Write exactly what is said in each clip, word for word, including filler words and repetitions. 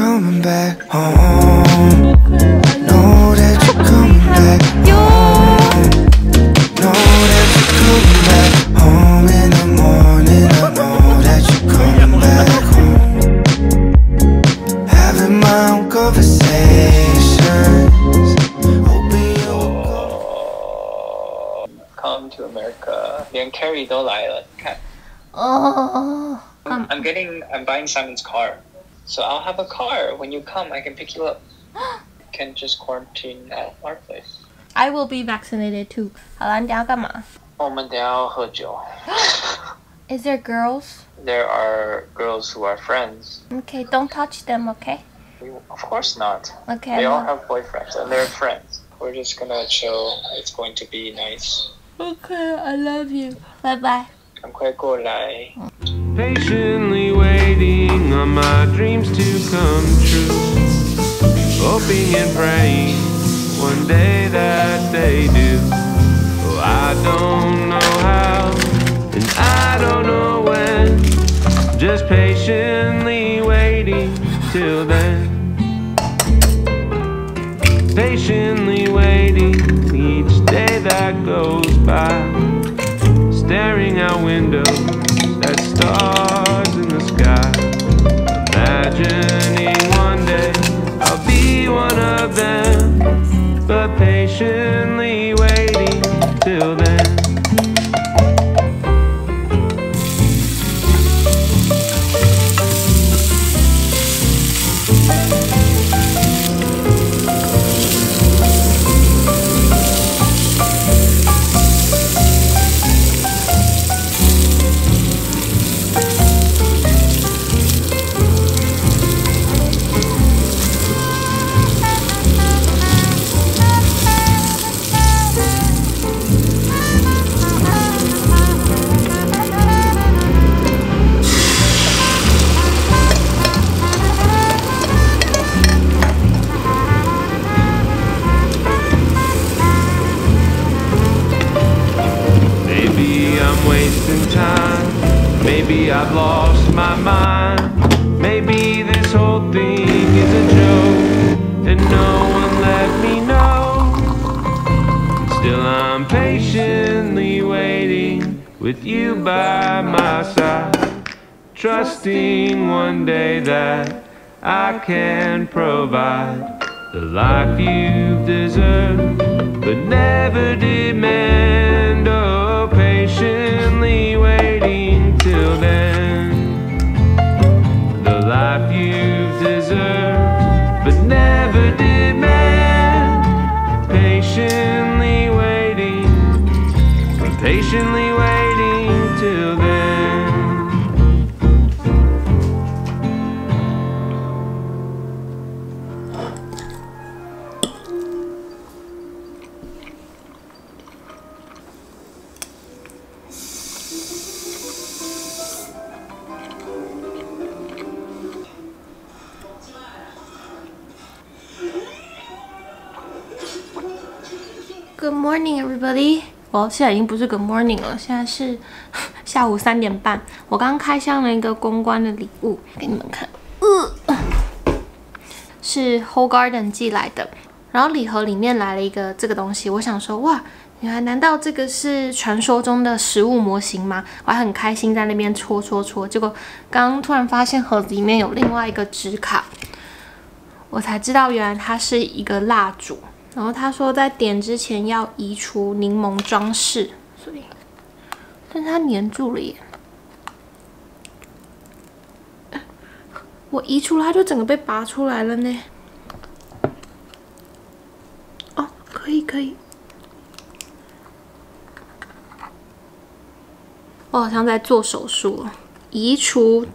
coming back home. Know that you're coming back home. Know that you're coming back home in the morning. I know that you're coming back home. Having my own conversations. Hoping you'll come to America. 连 Carrie 都来了，你看。 哦。 I'm, I'm getting, I'm buying Simon's car, so I'll have a car. When you come, I can pick you up. You can just quarantine at our place. I will be vaccinated too. 好了，你等下干嘛？ 我们等下要喝酒。 Is there girls? There are girls who are friends. Okay, don't touch them, okay? We, of course not. Okay. They all have boyfriends and they're friends. We're just gonna chill. It's going to be nice. Okay, I love you. Bye bye. 赶快过来。 Patiently waiting on my dreams to come true, hoping and praying one day that they do. Oh, I don't know how and I don't know when, just patiently waiting till then. Patiently waiting each day that goes by, staring out windows at stars in the sky, imagining one day I'll be one of them, but patiently waiting till then. Maybe I've lost my mind. Maybe this whole thing is a joke and no one let me know. Still I'm patiently waiting with you by my side, trusting one day that I can provide the life you deserve but never demand. Oh, patiently waiting till then, the life you deserve but never demand. Patiently waiting, patiently waiting till then. Good morning, everybody. 我现在已经不是 Good morning 了，现在是下午三点半。我刚开箱了一个公关的礼物给你们看，呃，是 Whole Garden 寄来的。然后礼盒里面来了一个这个东西，我想说，哇，原来难道这个是传说中的食物模型吗？我还很开心在那边戳戳戳，结果刚刚突然发现盒子里面有另外一个纸卡，我才知道原来它是一个蜡烛。然后他说在点之前要移除柠檬装饰，所以，但是它粘住了耶。我移除了，它就整个被拔出来了呢。哦，可以可以。我好像在做手术了，移除。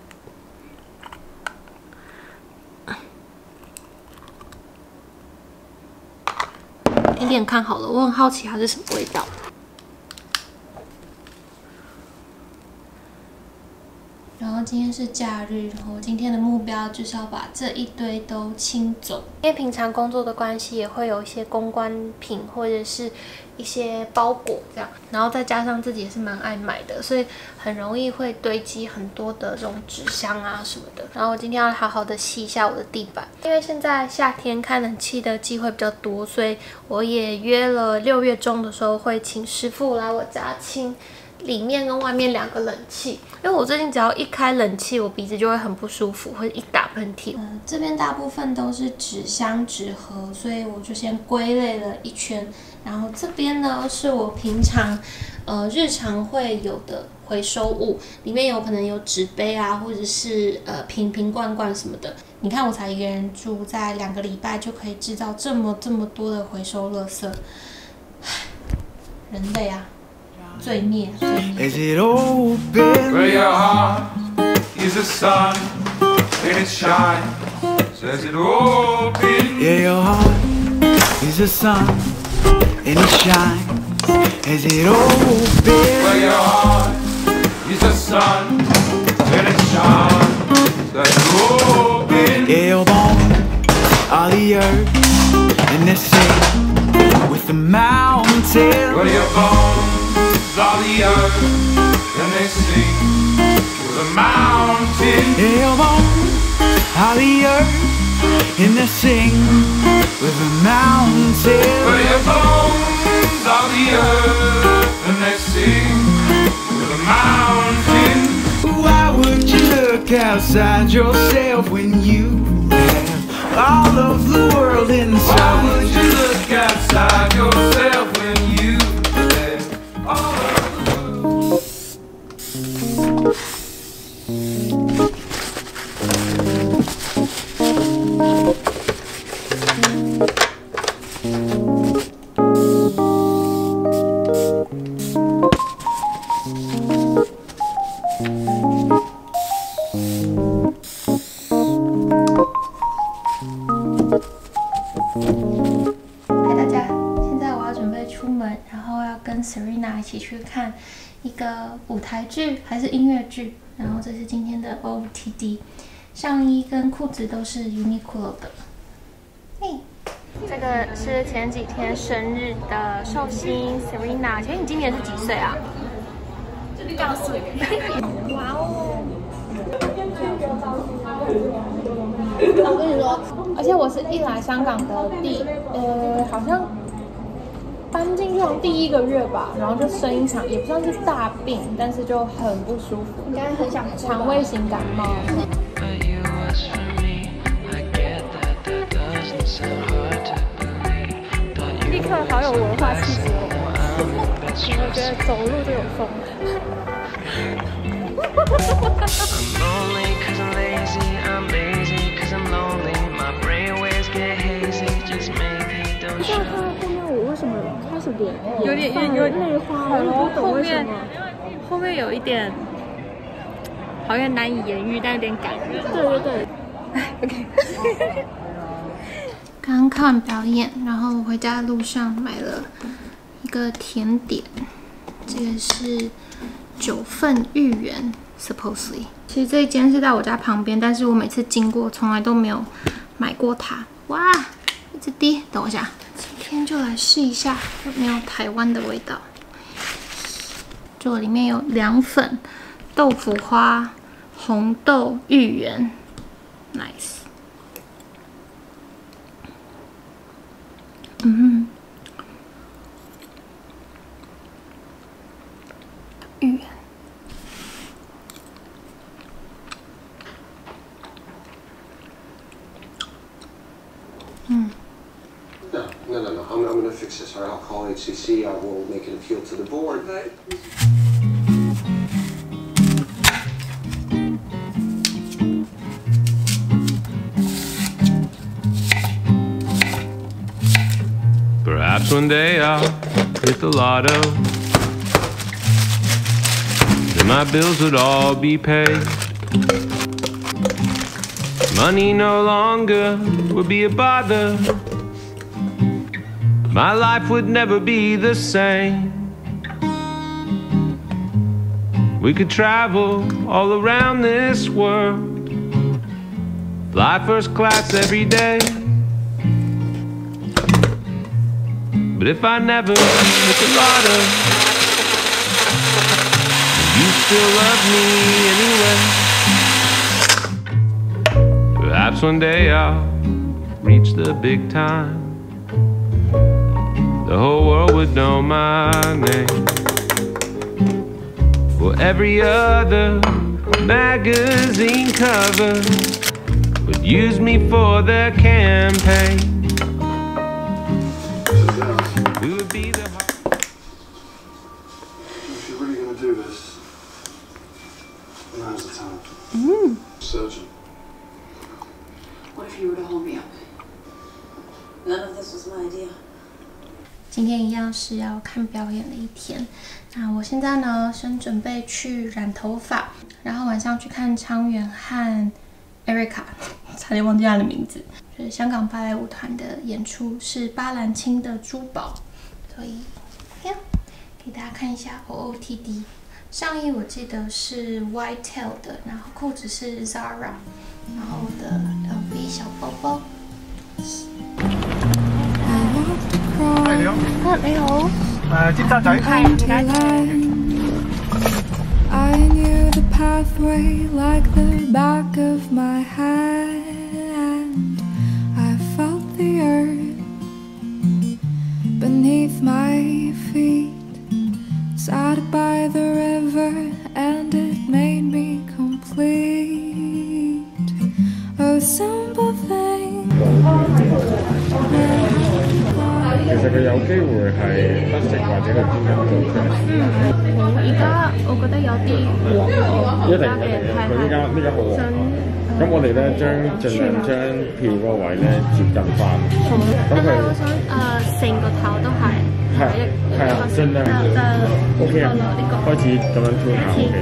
一点看好了，我很好奇它是什么味道。然后今天是假日，然后今天的目标就是要把这一堆都清走。因为平常工作的关系，也会有一些公关品或者是一些包裹这样，然后再加上自己也是蛮爱买的，所以很容易会堆积很多的这种纸箱啊什么的。然后我今天要好好的吸一下我的地板，因为现在夏天开冷气的机会比较多，所以我也约了六月中的时候会请师傅来我家清里面跟外面两个冷气，因为我最近只要一开冷气，我鼻子就会很不舒服，会一打喷嚏。呃，这边大部分都是纸箱、纸盒，所以我就先归类了一圈。然后这边呢是我平常呃日常会有的回收物，里面有可能有纸杯啊，或者是呃瓶瓶罐罐什么的。你看我才一个人住，在两个礼拜就可以制造这么这么多的回收垃圾，人类啊！罪孽，罪孽。 Is it open? Where your heart is the sun and it shines. Says it open. Yeah, your heart is the sun and it shines. Is it open? Where your heart is the sun and it shines. Says it open. Yeah, your bones are the earth and they sing with the mountains. Where your bones are the earth and they sing to the mountain. Yeah, your bones are the earth and they sing with the mountains. Where your bones are the earth and they sing to the mountain. Why would you look outside yourself when you have all of the world inside? Why would you look outside yourself when you have all of the world? 嗨大家，现在我要准备出门，然后要跟 Serena 一起去看一个舞台剧还是音乐剧，然后这是今天的 O O T D， 上衣跟裤子都是 Uniqlo 的。嘿，这个是前几天生日的寿星 Serena， 请问你今年是几岁啊？告诉你。哇哦！我跟你说，而且我是一来香港的第呃，好像搬进去好像第一个月吧，然后就生一场，也不算是大病，但是就很不舒服，应该很想肠胃型感冒。立刻好有文化气质哦！我觉得走路就有风。 I'm lonely cause I'm lazy, I'm lazy cause I'm lonely. My brain waves get hazy, just maybe don't show. 后面我为什么开始脸有点有有泪花？我也不懂为什么。 后面有一点好像难以言喻，但有点感人。 对对对。 OK 刚刚看完表演，然后回家的路上买了一个甜点，这个是九份芋圆 ，supposedly。其实这一间是在我家旁边，但是我每次经过从来都没有买过它。哇，一直滴，等我一下，今天就来试一下有没有台湾的味道。这里面有凉粉、豆腐花、红豆芋圆 ，nice。嗯，芋圆。嗯。 No, no, no, no. I'm, I'm going to fix this. All right, I'll call H C C. I will make an appeal to the board. Perhaps one day I'll hit the lotto. Then my bills would all be paid. Money no longer would be a bother. My life would never be the same. We could travel all around this world, fly first class every day. But if I never hit the lotto, you still love me anyway. Perhaps one day I'll reach the big time. The whole world would know my name. For every other magazine cover would use me for their campaign. We would be the heart. If you're really gonna do this, now's the time. Mm. Surgeon. What if you were to hold me up? None of this was my idea. 今天一样是要看表演的一天。那我现在呢，先准备去染头发，然后晚上去看昌元和 Erica， 差点忘记她的名字，就是香港芭蕾舞团的演出，是巴兰青的珠宝，所以呀，给大家看一下 O O T D。上衣我记得是 White Tail 的，然后裤子是 Zara， 然後我的 L V 小包包。 係你好。 啊，你好。 誒，尖沙咀。係，點解 ？I knew the pathway like the back of my hand. I felt the earth beneath my feet. Sat by the river and it made me complete. A simple thing. 其實佢有機會係不食或者佢專登做出嚟。 嗯，好，而家我覺得有啲黃喎。 一定一定，佢呢家呢家好黃。咁我哋咧將盡量將票嗰個位咧接近翻。 好。 咁佢我想誒成個頭都係。 係係啊，盡量。O K 啊，開始咁樣 tune 下 O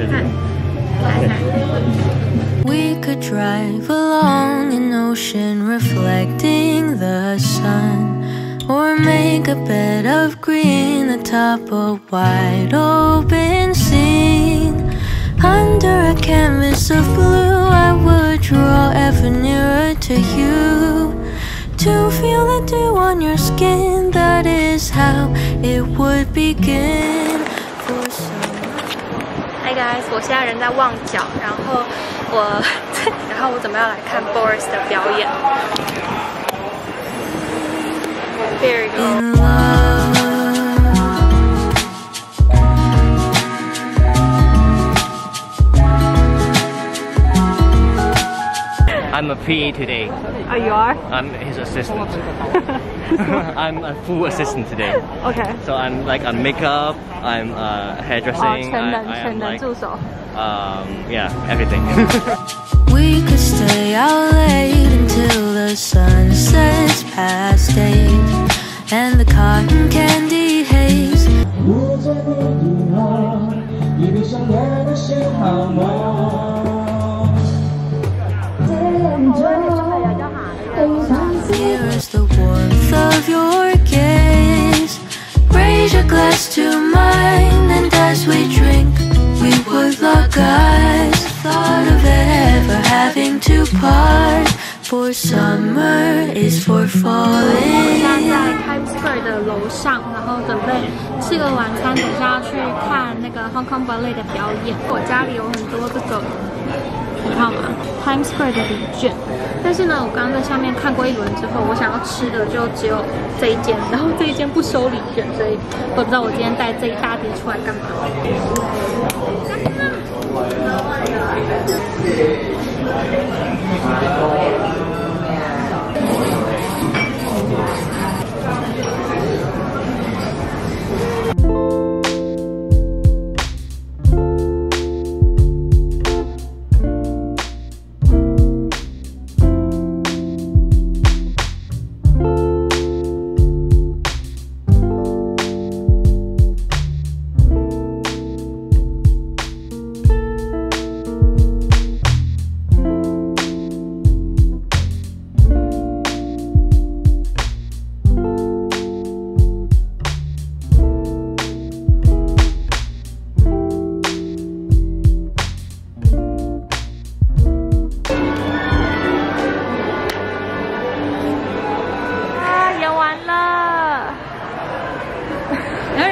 K。We could drive along an ocean reflecting the sun, or make a bed of green atop a wide open scene. Under a canvas of blue, I would draw ever nearer to you, to feel the dew on your skin. That is how it would begin. For Hi guys， 我现在人在旺角，然后我，然后我准备要来看 Boris 的表演。There you go. I'm a P A today. Oh, you are? I'm his assistant. I'm a full assistant today. Okay. So I'm like on makeup, I'm uh, hairdressing, oh, I, I am like, 助手 um, yeah, everything. We could stay out late until the sun sets past eight, and the cotton candy haze. Here is the warmth of your gaze. Raise your glass to mine, and as we drink, we would lock eyes. Thought of ever having to part, for summer is for falling. 我现在在 Times Square 的楼上，然后准备吃个晚餐，等下要去看那个 Hong Kong Ballet 的表演。我家里有很多这个，你看吗 ？Times Square 的礼券。但是呢，我刚刚在下面看过一轮之后，我想要吃的就只有这一间，然后这一间不收礼券，所以我不知道我今天带这一大叠出来干嘛。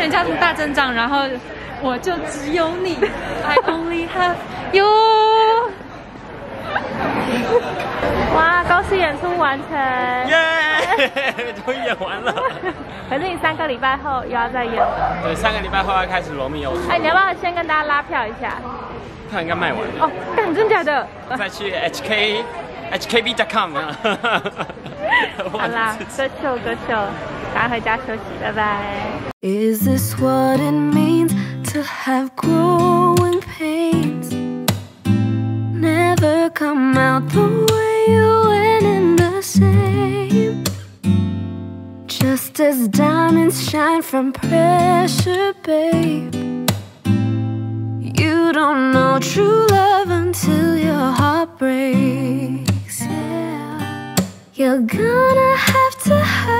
人家大阵仗，然后我就只有你 ，I only have you。哇，高斯演出完成， 耶，终于演完了。 可是你三个礼拜后又要再演了。 对，三个礼拜后要开始罗密欧。 哎，你要不要先跟大家拉票一下？ 票应该卖完了。 哦，干，真假的？ 再去 H K H K B dot com 啊。 好啦，歌秀歌秀，赶快回家休息，拜拜。 Is this what it means to have growing pains? Never come out the way you went in the same. Just as diamonds shine from pressure, babe. You don't know true love until your heart breaks. Yeah. You're gonna have to hurt.